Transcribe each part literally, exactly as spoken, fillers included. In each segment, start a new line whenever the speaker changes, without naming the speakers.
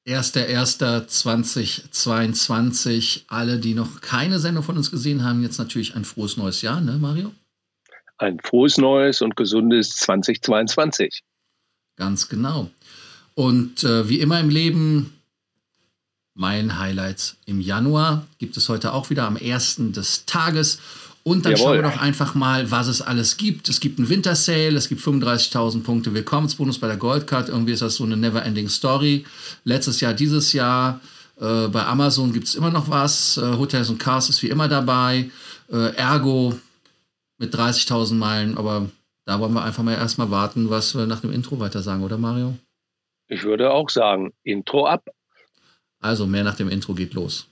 erster erster zweitausendzweiundzwanzig. Alle, die noch keine Sendung von uns gesehen haben, jetzt natürlich ein frohes neues Jahr, ne, Mario?
Ein frohes neues und gesundes zweitausendzweiundzwanzig.
Ganz genau. Und äh, wie immer im Leben, Meilen-Highlights im Januar gibt es heute auch wieder am ersten des Tages. Und dann
Jawohl.
schauen wir doch einfach mal, was es alles gibt. Es gibt einen Winter-Sale, es gibt fünfunddreißigtausend Punkte Willkommensbonus bei der Goldcard. Irgendwie ist das so eine Never-Ending Story. Letztes Jahr, dieses Jahr. Äh, bei Amazon gibt es immer noch was. Äh, Hotels und Cars ist wie immer dabei. Äh, Ergo mit dreißigtausend Meilen. Aber da wollen wir einfach mal erstmal warten, was wir nach dem Intro weiter sagen, oder Mario?
Ich würde auch sagen, Intro ab.
Also mehr nach dem Intro geht los.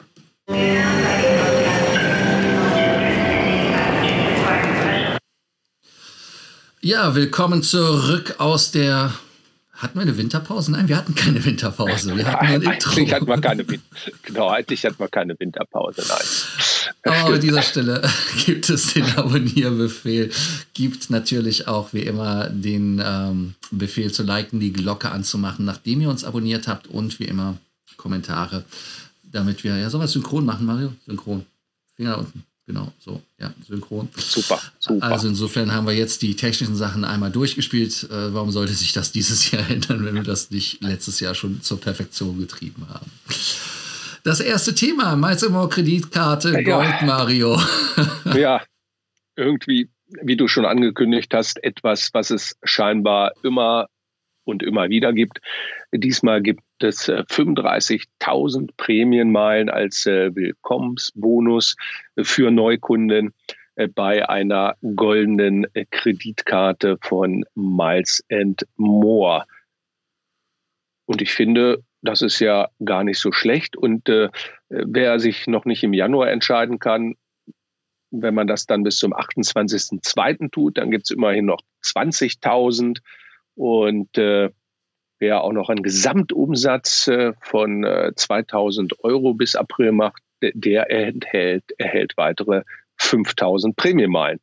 Ja, willkommen zurück aus der... Hatten wir eine Winterpause? Nein, wir hatten keine Winterpause. Wir hatten nur ein Intro.
Eigentlich hatten wir keine, genau, eigentlich hatten wir keine Winterpause, nein.
Aber an dieser Stelle gibt es den Abonnierbefehl. Gibt natürlich auch wie immer den ähm, Befehl zu liken, die Glocke anzumachen, nachdem ihr uns abonniert habt und wie immer Kommentare, damit wir, ja, sollen wir synchron machen, Mario? Synchron. Finger unten. Genau, so, ja, synchron.
Super, super.
Also insofern haben wir jetzt die technischen Sachen einmal durchgespielt. Äh, warum sollte sich das dieses Jahr ändern, wenn wir das nicht letztes Jahr schon zur Perfektion getrieben haben? Das erste Thema, Miles and More Kreditkarte,
Ja.
Gold, Mario.
Ja, irgendwie, wie du schon angekündigt hast, etwas, was es scheinbar immer und immer wieder gibt. Diesmal gibt es äh, fünfunddreißigtausend Prämienmeilen als äh, Willkommensbonus für Neukunden äh, bei einer goldenen äh, Kreditkarte von Miles and More. Und ich finde, das ist ja gar nicht so schlecht. Und äh, wer sich noch nicht im Januar entscheiden kann, wenn man das dann bis zum achtundzwanzigsten zweiten tut, dann gibt es immerhin noch zwanzigtausend. Und äh, wer auch noch einen Gesamtumsatz äh, von äh, zweitausend Euro bis April macht, der erhält, erhält weitere fünftausend Prämienmeilen.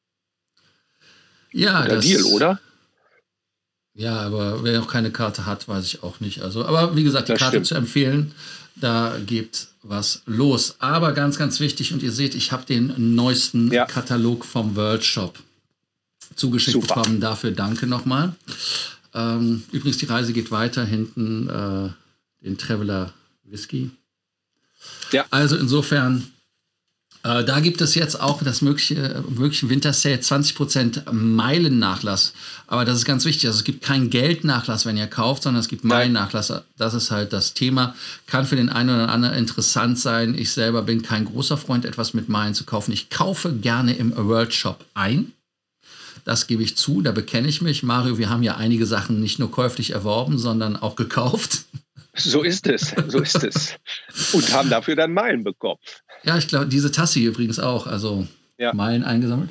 Ja,
Guter
das,
Deal, oder?
Ja, aber wer noch keine Karte hat, weiß ich auch nicht. Also, aber wie gesagt, die
Das
Karte
stimmt.
zu empfehlen, da geht was los. Aber ganz, ganz wichtig, und ihr seht, ich habe den neuesten
Ja.
Katalog vom World Shop zugeschickt
Super.
bekommen. Dafür danke nochmal. Ähm, übrigens, die Reise geht weiter. Hinten äh, den Traveler Whisky.
Ja.
Also insofern, äh, da gibt es jetzt auch das mögliche, möglichen Winter-Sale, zwanzig Prozent Meilennachlass. Aber das ist ganz wichtig. Also es gibt keinen Geldnachlass, wenn ihr kauft, sondern es gibt Meilennachlass. Das ist halt das Thema. Kann für den einen oder anderen interessant sein. Ich selber bin kein großer Freund, etwas mit Meilen zu kaufen. Ich kaufe gerne im World Shop ein. Das gebe ich zu, da bekenne ich mich. Mario, wir haben ja einige Sachen nicht nur käuflich erworben, sondern auch gekauft.
So ist es, so ist es. Und haben dafür dann Meilen bekommen.
Ja, ich glaube, diese Tasse hier übrigens auch, also
Ja.
Meilen eingesammelt.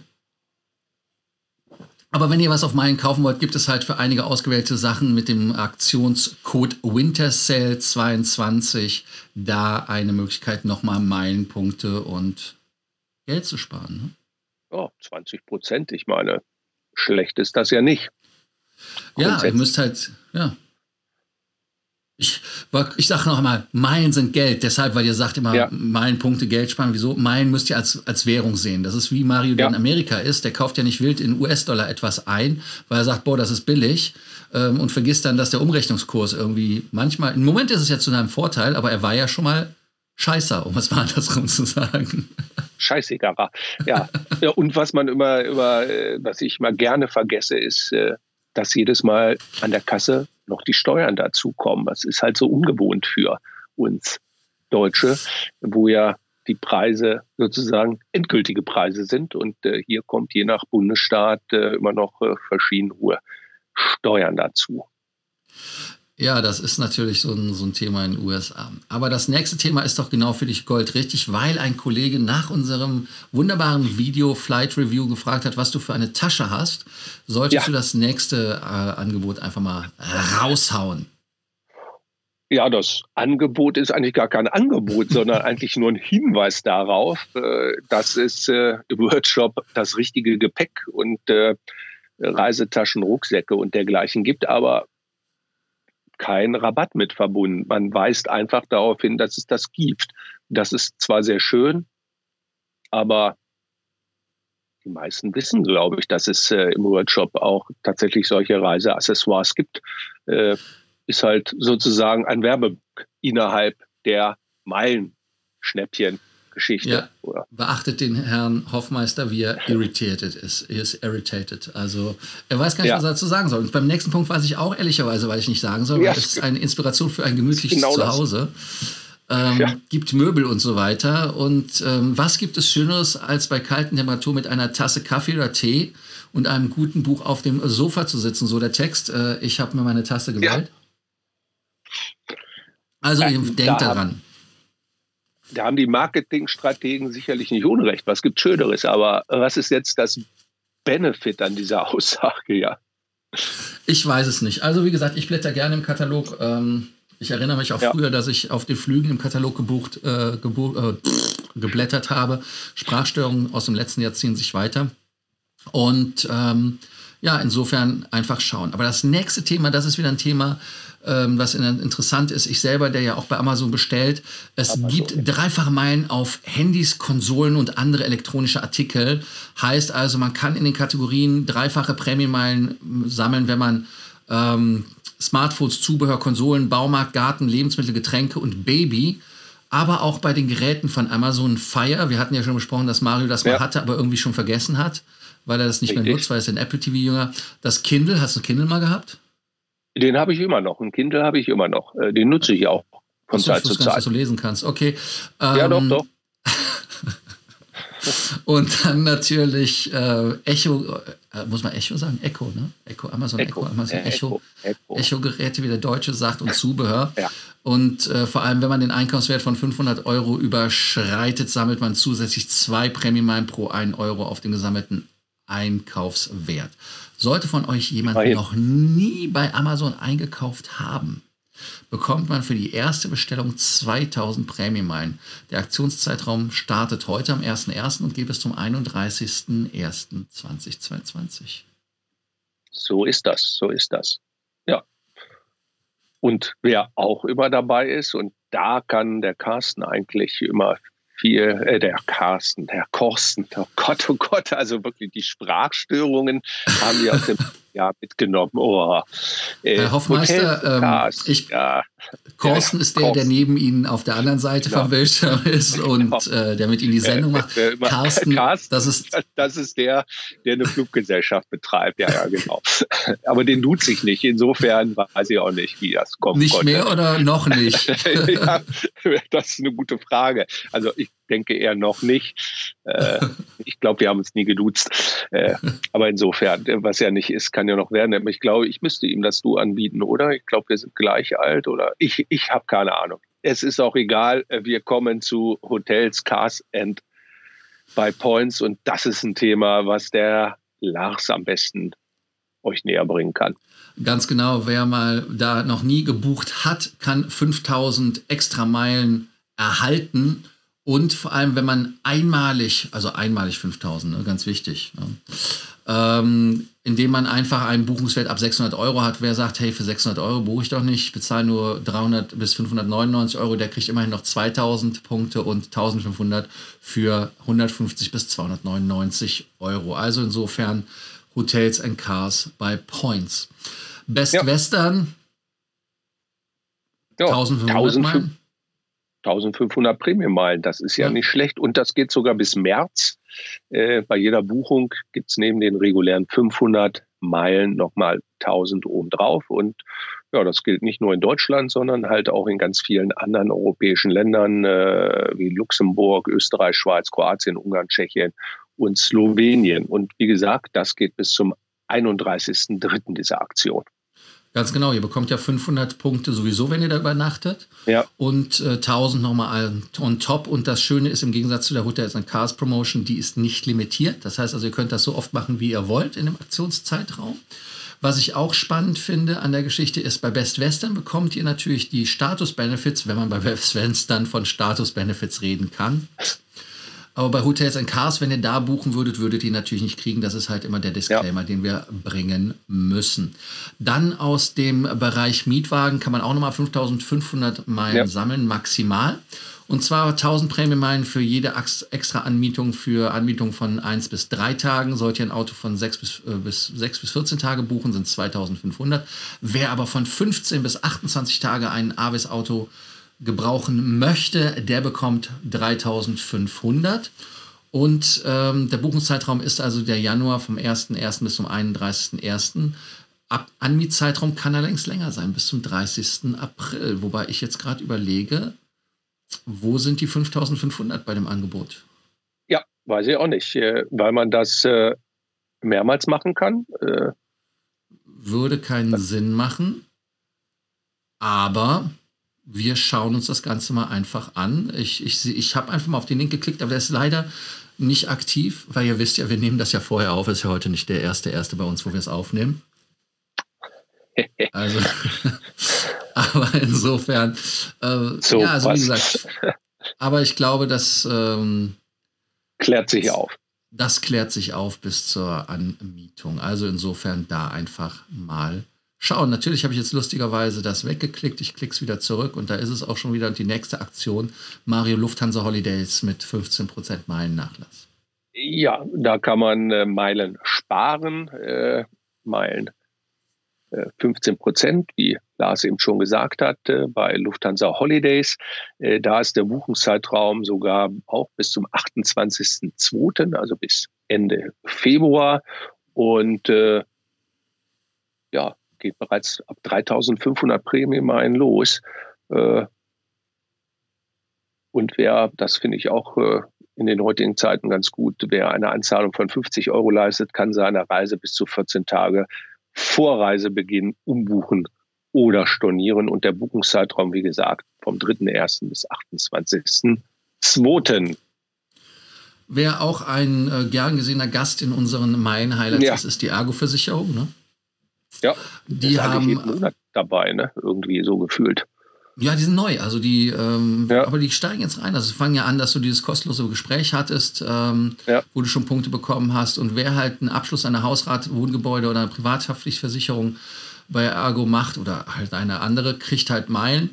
Aber wenn ihr was auf Meilen kaufen wollt, gibt es halt für einige ausgewählte Sachen mit dem Aktionscode Wintersale zweiundzwanzig da eine Möglichkeit, nochmal Meilenpunkte und Geld zu sparen. Ne?
Oh, zwanzig Prozent, ich meine, schlecht ist das ja nicht.
Ja, ihr
Grundsätzlich.
müsst halt, ja. Ich, ich sage noch einmal, Meilen sind Geld, deshalb, weil ihr sagt immer,
Ja.
Meilenpunkte, Geld sparen. Wieso? Meilen müsst ihr als, als Währung sehen. Das ist wie Mario, der
Ja.
in Amerika ist. Der kauft ja nicht wild in U S-Dollar etwas ein, weil er sagt, boah, das ist billig ähm, und vergisst dann, dass der Umrechnungskurs irgendwie manchmal, im Moment ist es ja zu seinem Vorteil, aber er war ja schon mal scheißer, um es mal andersrum zu sagen.
Scheißegal. Ja. Ja, und was man immer, immer, äh, was ich mal gerne vergesse, ist, äh, dass jedes Mal an der Kasse noch die Steuern dazukommen. Das ist halt so ungewohnt für uns Deutsche, wo ja die Preise sozusagen endgültige Preise sind. Und äh, hier kommt je nach Bundesstaat äh, immer noch äh, verschiedene hohe Steuern dazu.
Ja, das ist natürlich so ein, so ein Thema in den U S A. Aber das nächste Thema ist doch genau für dich Gold richtig, weil ein Kollege nach unserem wunderbaren Video Flight Review gefragt hat, was du für eine Tasche hast. Solltest
Ja.
du das nächste äh, Angebot einfach mal raushauen?
Ja, das Angebot ist eigentlich gar kein Angebot, sondern eigentlich nur ein Hinweis darauf, äh, dass es äh, im Workshop das richtige Gepäck und äh, Reisetaschen, Rucksäcke und dergleichen gibt. Aber kein Rabatt mit verbunden. Man weist einfach darauf hin, dass es das gibt. Das ist zwar sehr schön, aber die meisten wissen, glaube ich, dass es äh, im Worldshop auch tatsächlich solche Reiseaccessoires gibt. Äh, ist halt sozusagen ein Werbeblock innerhalb der Meilen-Schnäppchen-Geschichte.
Ja,
oder?
Beachtet den Herrn Hoffmeister, wie er irritated ist. Er ist irritated. Also er weiß gar nicht,
Ja.
was er dazu sagen soll. Und beim nächsten Punkt weiß ich auch ehrlicherweise, weil ich nicht sagen soll, weil
Ja.
es ist eine Inspiration für ein gemütliches
Genau das.
Zuhause. Ähm,
Ja.
Gibt Möbel und so weiter. Und ähm, was gibt es Schöneres, als bei kalten Temperaturen mit einer Tasse Kaffee oder Tee und einem guten Buch auf dem Sofa zu sitzen? So der Text, äh, ich habe mir meine Tasse gewählt.
Ja.
Also
Ja,
ihr denkt
da-
daran.
Da haben die Marketingstrategen sicherlich nicht Unrecht. Was gibt Schöneres? Aber was ist jetzt das Benefit an dieser Aussage? Ja.
Ich weiß es nicht. Also wie gesagt, ich blätter gerne im Katalog. Ähm, ich erinnere mich auch
Ja.
früher, dass ich auf den Flügen im Katalog gebucht, äh, gebu äh, geblättert habe. Sprachstörungen aus dem letzten Jahr ziehen sich weiter. Und ähm, ja, insofern einfach schauen. Aber das nächste Thema, das ist wieder ein Thema, ähm, was in- interessant ist. Ich selber, der ja auch bei Amazon bestellt, es
Amazon,
gibt
ja.
dreifache Meilen auf Handys, Konsolen und andere elektronische Artikel. Heißt also, man kann in den Kategorien dreifache Prämienmeilen sammeln, wenn man ähm, Smartphones, Zubehör, Konsolen, Baumarkt, Garten, Lebensmittel, Getränke und Baby. Aber auch bei den Geräten von Amazon Fire. Wir hatten ja schon besprochen, dass Mario das mal
Ja.
hatte, aber irgendwie schon vergessen hat, weil er das nicht mehr
Richtig.
nutzt, weil er ist ein Apple T V-Jünger. Das Kindle, hast du Kindle mal gehabt?
Den habe ich immer noch. Ein Kindle habe ich immer noch. Äh, Den nutze ich auch von
Achso, ich
Zeit zu
wusste gar nicht, dass
Zeit.
du lesen kannst. Okay.
Ja, doch,
Ähm,
doch.
Und dann natürlich äh, Echo, äh, muss man Echo sagen? Echo, ne? Echo, Amazon Echo, Amazon
Ja,
Echo.
Echo.
Echo-Geräte, wie der Deutsche sagt, und Zubehör.
Ja.
Und äh, vor allem, wenn man den Einkaufswert von fünfhundert Euro überschreitet, sammelt man zusätzlich zwei Prämienmeilen pro einen Euro auf den gesammelten Einkaufswert. Sollte von euch jemand
Immerhin.
noch nie bei Amazon eingekauft haben, bekommt man für die erste Bestellung zweitausend Prämienmeilen. Der Aktionszeitraum startet heute am ersten ersten und geht bis zum einunddreißigsten ersten zweitausendzweiundzwanzig.
So ist das, so ist das. Ja. Und wer auch immer dabei ist, und da kann der Carsten eigentlich immer viel, äh, der Carsten, der Korsten, oh Gott, oh Gott, also wirklich die Sprachstörungen haben wir aus dem Jahr mitgenommen. Oh, äh,
Herr Hoffmeister,
Hotel
ähm,
Carsten,
ich-
ja,
Korsten
Ja,
ist der, der
Korsten.
neben Ihnen auf der anderen Seite
Genau.
vom Bildschirm ist und äh, der mit Ihnen die Sendung macht.
Äh, immer-
Carsten,
Carsten,
das ist
das ist der, der eine Fluggesellschaft betreibt. Ja, ja, genau. Aber den duze ich nicht. Insofern weiß ich auch nicht, wie das kommt.
nicht mehr oder noch nicht?
Ja, das ist eine gute Frage. Also ich denke eher noch nicht. Äh, ich glaube, wir haben uns nie geduzt. Äh, aber insofern, was ja nicht ist, kann ja noch werden. Aber ich glaube, ich müsste ihm das Du anbieten, oder? Ich glaube, wir sind gleich alt oder ich, ich habe keine Ahnung. Es ist auch egal. Wir kommen zu Hotels, Cars and by Points und das ist ein Thema, was der Lars am besten euch näher bringen kann.
Ganz genau, wer mal da noch nie gebucht hat, kann fünftausend extra Meilen erhalten. Und vor allem, wenn man einmalig, also einmalig fünftausend, ne, ganz wichtig, ne, ähm, indem man einfach einen Buchungswert ab sechshundert Euro hat. Wer sagt, hey, für sechshundert Euro buche ich doch nicht, ich bezahle nur dreihundert bis fünfhundertneunundneunzig Euro, der kriegt immerhin noch zweitausend Punkte und eintausendfünfhundert für hundertfünfzig bis zweihundertneunundneunzig Euro. Also insofern Hotels and Cars by Points. Best
Ja.
Western,
Ja,
eintausendfünfhundert Meilen.
eintausendfünfhundert Prämienmeilen, das ist ja,
Ja.
nicht schlecht. Und das geht sogar bis März. Äh, bei jeder Buchung gibt es neben den regulären fünfhundert Meilen nochmal tausend obendrauf. Und ja, das gilt nicht nur in Deutschland, sondern halt auch in ganz vielen anderen europäischen Ländern äh, wie Luxemburg, Österreich, Schweiz, Kroatien, Ungarn, Tschechien und Slowenien. Und wie gesagt, das geht bis zum einunddreißigsten dritten dieser Aktion.
Ganz genau, ihr bekommt ja fünfhundert Punkte sowieso, wenn ihr da übernachtet.
Ja.
Und äh, tausend nochmal on top. Und das Schöne ist, im Gegensatz zu der Hotels and Cars Promotion, die ist nicht limitiert. Das heißt also, ihr könnt das so oft machen, wie ihr wollt in dem Aktionszeitraum. Was ich auch spannend finde an der Geschichte ist, bei Best Western bekommt ihr natürlich die Status-Benefits, wenn man bei Best Western von Status-Benefits reden kann. Aber bei Hotels and Cars, wenn ihr da buchen würdet, würdet ihr natürlich nicht kriegen. Das ist halt immer der Disclaimer, ja, den wir bringen müssen. Dann aus dem Bereich Mietwagen kann man auch nochmal fünftausendfünfhundert Meilen ja. sammeln, maximal. Und zwar tausend Prämienmeilen für jede extra Anmietung für Anmietung von eins bis drei Tagen. Sollte ihr ein Auto von sechs bis, äh, bis, sechs bis vierzehn Tage buchen, sind es zweitausendfünfhundert. Wer aber von fünfzehn bis achtundzwanzig Tage ein Avis-Auto gebrauchen möchte, der bekommt dreitausendfünfhundert. Und ähm, der Buchungszeitraum ist also der Januar vom ersten ersten bis zum einunddreißigsten ersten Ab Anmietzeitraum kann allerdings länger sein, bis zum dreißigsten April. Wobei ich jetzt gerade überlege, wo sind die fünftausendfünfhundert bei dem Angebot?
Ja, weiß ich auch nicht, weil man das äh, mehrmals machen kann. Äh,
Würde keinen Sinn machen, aber wir schauen uns das Ganze mal einfach an. Ich, ich, ich habe einfach mal auf den Link geklickt, aber der ist leider nicht aktiv, weil ihr wisst ja, wir nehmen das ja vorher auf. Ist ja heute nicht der erste erste bei uns, wo wir es aufnehmen. Also, aber insofern, äh,
so,
ja, also wie
was?
gesagt, aber ich glaube, das ähm,
klärt sich auf.
Das klärt sich auf bis zur Anmietung. Also insofern da einfach mal schauen. Natürlich habe ich jetzt lustigerweise das weggeklickt. Ich klicke es wieder zurück und da ist es auch schon wieder die nächste Aktion. Mario Lufthansa Holidays mit fünfzehn Prozent Meilennachlass.
Ja, da kann man äh, Meilen sparen. Äh, Meilen äh, fünfzehn Prozent, wie Lars eben schon gesagt hat, äh, bei Lufthansa Holidays. Äh, da ist der Buchungszeitraum sogar auch bis zum achtundzwanzigsten zweiten, also bis Ende Februar. Und äh, ja, geht bereits ab dreitausendfünfhundert Prämienmeilen los. Äh, und wer, das finde ich auch äh, in den heutigen Zeiten ganz gut, wer eine Anzahlung von fünfzig Euro leistet, kann seine Reise bis zu vierzehn Tage vor Reisebeginn umbuchen oder stornieren. Und der Buchungszeitraum, wie gesagt, vom dritten ersten bis achtundzwanzigsten zweiten
Wer auch ein äh, gern gesehener Gast in unseren Meilen-Highlights
ja.
ist, ist die Ergo-Versicherung, ne?
Ja,
die haben jeden
Monat dabei, ne? Irgendwie so gefühlt.
Ja, die sind neu, also die, ähm,
ja.
aber die steigen jetzt rein. Also sie fangen ja an, dass du dieses kostenlose Gespräch hattest, ähm,
ja.
wo du schon Punkte bekommen hast. Und wer halt einen Abschluss einer Hausrat, Wohngebäude oder eine Privathaftpflichtversicherung bei Ergo macht oder halt eine andere, kriegt halt Meilen.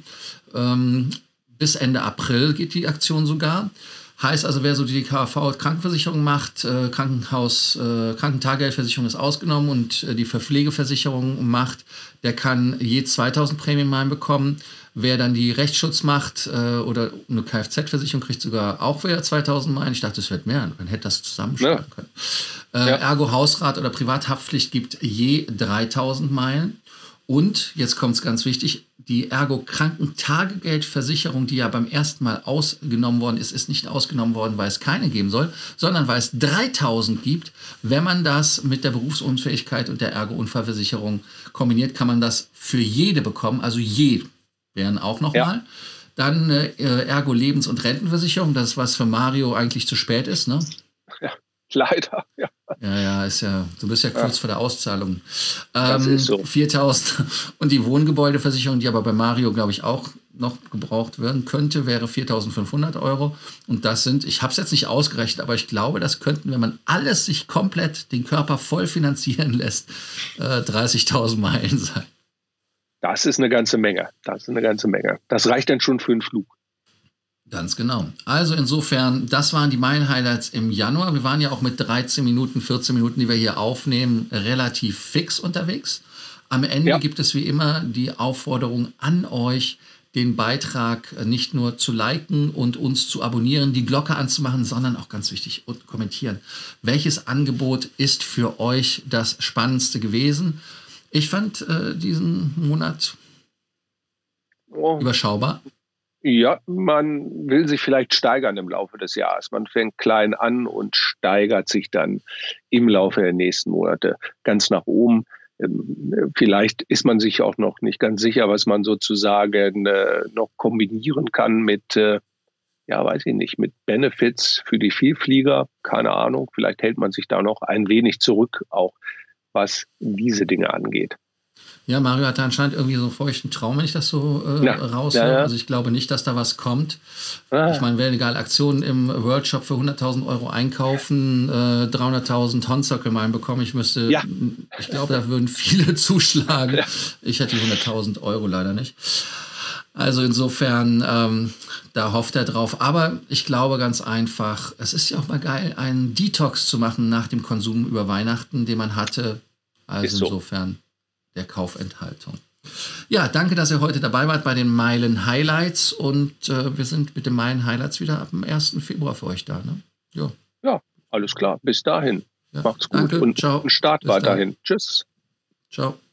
Ähm, bis Ende April geht die Aktion sogar. Heißt also, wer so die K V-Krankenversicherung macht, äh, Krankenhaus, äh, Krankentagegeldversicherung ist ausgenommen und äh, die Verpflegeversicherung macht, der kann je zweitausend Prämienmeilen bekommen. Wer dann die Rechtsschutz macht äh, oder eine Kfz-Versicherung kriegt sogar auch wieder zweitausend Meilen. Ich dachte, es wird mehr. Man hätte das zusammenschreiben ja. können. Äh, ja. Ergo Hausrat oder Privathaftpflicht gibt je dreitausend Meilen. Und, jetzt kommt es ganz wichtig, die Ergo Krankentagegeldversicherung, die ja beim ersten Mal ausgenommen worden ist, ist nicht ausgenommen worden, weil es keine geben soll, sondern weil es dreitausend gibt. Wenn man das mit der Berufsunfähigkeit und der Ergo Unfallversicherung kombiniert, kann man das für jede bekommen, also je wären auch nochmal. Ja. Dann äh, Ergo Lebens- und Rentenversicherung, das ist was für Mario eigentlich zu spät ist, ne?
Ja, leider, ja.
Ja, ja, ist ja, du bist ja kurz ja. vor der Auszahlung.
Das
ähm,
ist so.
viertausend und die Wohngebäudeversicherung, die aber bei Mario, glaube ich, auch noch gebraucht werden könnte, wäre viertausendfünfhundert Euro. Und das sind, ich habe es jetzt nicht ausgerechnet, aber ich glaube, das könnten, wenn man alles sich komplett, den Körper voll finanzieren lässt, äh, dreißigtausend Meilen sein.
Das ist eine ganze Menge. Das ist eine ganze Menge. Das reicht dann schon für einen Flug.
Ganz genau. Also insofern, das waren die Meilen-Highlights im Januar. Wir waren ja auch mit dreizehn Minuten, vierzehn Minuten, die wir hier aufnehmen, relativ fix unterwegs. Am Ende ja. gibt es wie immer die Aufforderung an euch, den Beitrag nicht nur zu liken und uns zu abonnieren, die Glocke anzumachen, sondern auch ganz wichtig, und kommentieren. Welches Angebot ist für euch das Spannendste gewesen? Ich fand äh, diesen Monat oh. überschaubar.
Ja, man will sich vielleicht steigern im Laufe des Jahres. Man fängt klein an und steigert sich dann im Laufe der nächsten Monate ganz nach oben. Vielleicht ist man sich auch noch nicht ganz sicher, was man sozusagen noch kombinieren kann mit, ja, weiß ich nicht, mit Benefits für die Vielflieger. Keine Ahnung. Vielleicht hält man sich da noch ein wenig zurück, auch was diese Dinge angeht.
Ja, Mario hatte anscheinend irgendwie so einen feuchten Traum, wenn ich das so äh,
Ja.
raushöre.
Ja, ja.
Also ich glaube nicht, dass da was kommt.
Ah.
Ich meine, wäre eine geile Aktion im World Shop für hunderttausend Euro einkaufen, äh, dreihunderttausend Honzockel mal bekommen. Ich müsste,
Ja.
ich glaube, da würden viele zuschlagen.
Ja.
Ich hätte die hunderttausend Euro leider nicht. Also insofern, ähm, da hofft er drauf. Aber ich glaube ganz einfach, es ist ja auch mal geil, einen Detox zu machen nach dem Konsum über Weihnachten, den man hatte. Also
Ist so.
insofern der Kaufenthaltung. Ja, danke, dass ihr heute dabei wart bei den Meilen Highlights. Und äh, wir sind mit den Meilen Highlights wieder ab dem ersten Februar für euch da. Ne? Ja.
Ja, alles klar. Bis dahin.
Ja.
Macht's gut
Danke.
und
Ciao.
einen Start
Bis dann.
weiterhin. Tschüss.
Ciao.